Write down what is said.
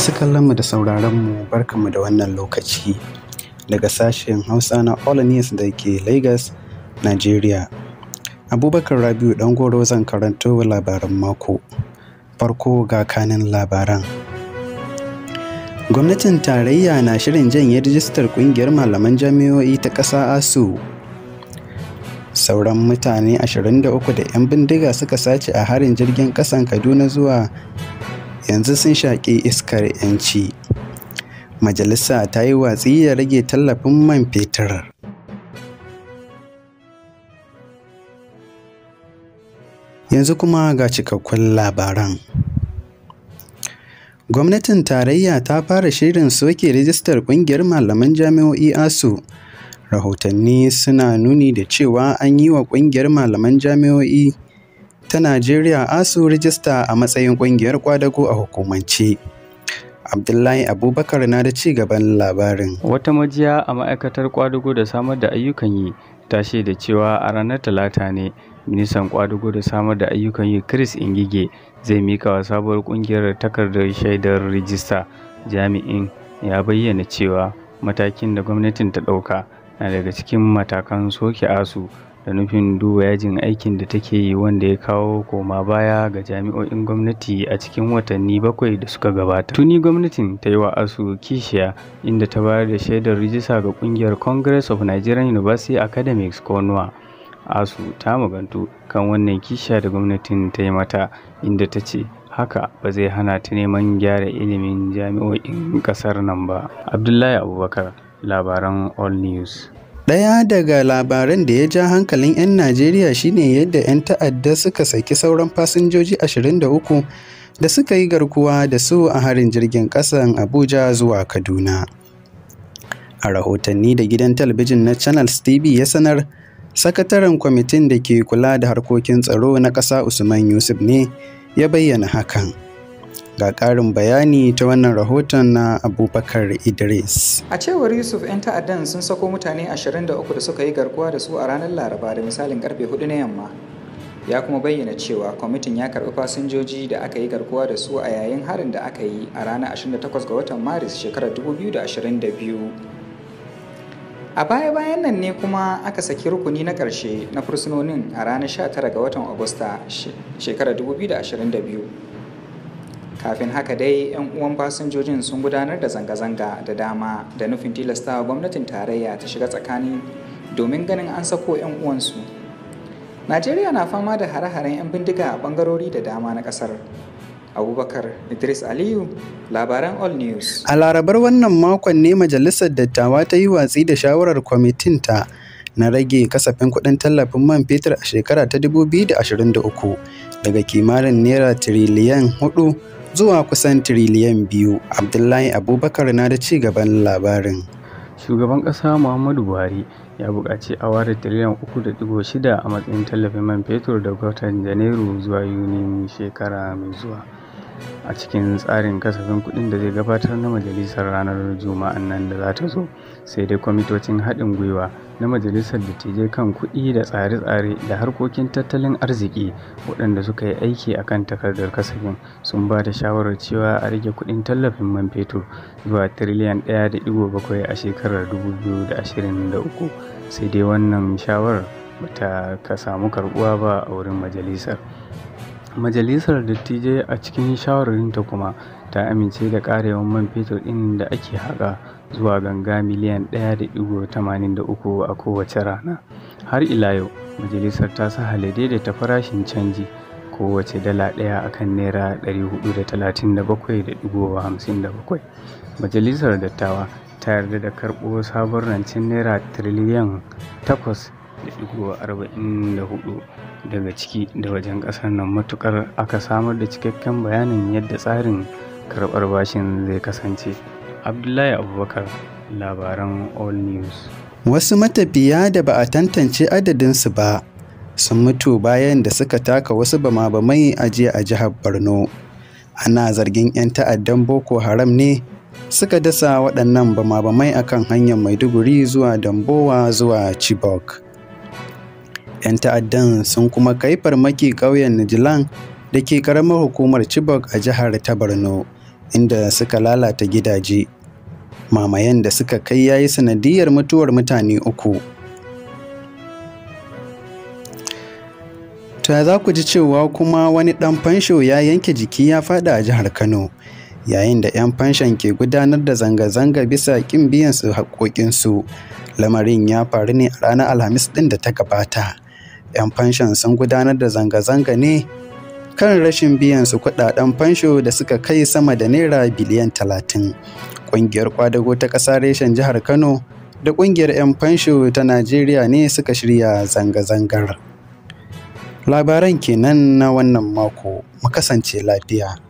Masu kallonmu da sauraronmu barkanmu da wannan lokaci daga sashen Hausa na All News da ke Lagos, Nigeria. Abubakar Rabiu Ɗangoro zan karanto labaran mako. Farko ga kanin labaran. Gwamnatin tarayya na shirin janye rajistar kungiyar malaman jami'o'i ta kasa ASUU. Sauran mutane 23 da 'yan bindiga suka sace a harin jirgin kasan Kaduna zuwa yanzu sun shaki iskar ƴanci. Majalisa ta yi watsi da rage tallafin man fetur. Yanzu kuma ga cikakkun labaran. Gwamnatin tarayya ta fara shirin soke rijistar kungiyar malaman jami'o'i ASUU. Rahotanni suna nuni da cewa an yi wa kungiyar malaman jami'o'i ta Najeriya ASUU rijista a matsayin kungiyar kwadago a hukumance. Abdullahi Abubakar na da ci gaban labarin. Wata majiya a ma'aikatar kwadago da samar da ayyukan yi ta shaida cewa a ranar Talata ne ministan kwadago da samar da ayyukan yi Chris Ngige zai mika wa sabuwar kungiyar takardar shaidar rijista. Jami'in ya bayyana cewa matakin da gwamnatin ta ɗauka na daga cikin matakan soke ASUU da nufin duba yajin aikin da take yi wanda ya kawo koma baya ga jami'o'in gwamnati a cikin watanni 7 da suka gabata. Tuni gwamnatin ta yi wa ASUU kishiya inda ta bayar da shaidar rijista ga kungiyar Congress of Nigerian University Academics ko NAWA. ASUU ta magantu kan wannan kishiya da gwamnatin ta yi mata, inda ta ce haka ba zai hana ta neman gyara ilimin jami'o'in kasar nan ba. Abdullahi Abubakar, labaran All News. Ɗaya daga labaran da ya ja hankalin 'yan Najeriya shine yadda 'yan ta'adda suka saki sauran fasinjoji 23 da suka yi garkuwa da su a harin jirgin ƙasan Abuja zuwa Kaduna. A rahotanni da gidan talabijin na Channels TV ya sanar, sakataren kwamitin da ke kula da harkokin tsaro na ƙasa Usman Yusuf ne ya bayyana hakan. Ga ƙarin bayani ta wannan rahoton na Abubakar Idris. A cewar Yusuf, 'yan ta'addan sun sako mutane 23 da suka yi garkuwa da su a ranar Laraba da misalin karfe 4 na yamma. Ya kuma bayyana cewa kwamitin ya karɓi fasinjoji da aka yi garkuwa da su a yayin harin da aka yi a ranar 28 ga watan Maris shekarar 2022. A baya-bayan nan ne kuma aka saki rukuni na ƙarshe na fursunonin a ranar 19 ga watan Agusta shekarar 2022. Kafin haka dai 'yan uwan fasinjojin sun gudanar da zanga-zanga da dama da nufin tilastawa gwamnatin tarayya ta shiga tsakani domin ganin an sako 'yan uwansu. Najeriya na fama da hare-haren 'yan bindiga a bangarori da dama na kasar. Abubakar Idris Aliyu, labaran All News. A larabar wannan makon ne Majalisar Dattawa ta yi watsi da shawarar kwamitinta na rage kasafin kuɗin tallafin man fetur a shekara ta 2023 daga kimanin naira tiriliyan 4 zuwa kusan tiriliyan 2. Abdullahi Abubakar na da ci gaban labarin. Shugaban ƙasa Muhammadu Buhari ya buƙaci a ware tiriliyan 3.6 a matsayin tallafin man fetur da watan Janairu zuwa Yuni shekara mai zuwa a cikin tsarin kasafin kuɗin da zai gabatar na majalisar ranar Juma'an nan da za ta zo. Sai dai kwamitocin haɗin gwiwa na majalisar dattijai kan kuɗi da tsare-tsare da harkokin tattalin arziki waɗanda suka yi aiki a kan takardar kasafin sun ba da shawarar cewa a rage kuɗin tallafin man fetur zuwa tiriliyan 1.7 a shekarar 2023. Sai dai wannan shawarar bata samu karɓuwa ba a wurin majalisar. Majalisar dattijai a cikin shawararinta kuma ta amince da ƙara yawan man fetur ɗin da ake haƙa zuwa ganga miliyan 1.83 a kowace rana. Har ila yau, majalisar ta sahale daidaita farashin canji kowace dala ɗaya akan naira 437.57. Majalisar dattawa ta yarda da karɓo sabon rancen naira tiriliyan 8.44 daga ciki da wajen ƙasar nan, matukar aka samar da cikakken bayanin yadda tsarin karɓar bashin zai kasance. Abdullahi Abubakar, labaran All News. Wasu matafiya da ba a tantance adadinsu ba sun mutu bayan da suka taka wasu bama-bamai a jiya a jihar Borno. Ana zargin 'yan ta'addan Boko Haram ne suka dasa waɗannan bama-bamai akan hanyar Maiduguri zuwa Dambowa zuwa Chibok. 'Yan ta'addan sun kuma kai farmaki ƙauyen Nijilan da ke ƙaramar hukumar Chibok a jihar ta Borno, inda suka lalata gidaje. Mamayen da suka kai ya yi sanadiyar mutuwar mutane 3. Ta za ku ji cewa kuma wani ɗan fansho ya yanke jiki ya faɗi a jihar Kano, yayin da 'yan fanshon ke gudanar da zanga-zanga bisa ƙin biyan su haƙoƙinsu. Lamarin ya faru ne a ranar Alhamis ɗin da ta gabata. 'Yan fanshon sun gudanar da zanga-zanga ne kan rashin biyan su kuɗaɗen fansho da suka kai sama da naira biliyan 30. Kungiyar kwadago ta ƙasa reshen jihar Kano da kungiyar 'yan fansho ta Najeriya ne suka shirya zanga-zangar. Labaran kenan na wannan mako, mu kasance lafiya.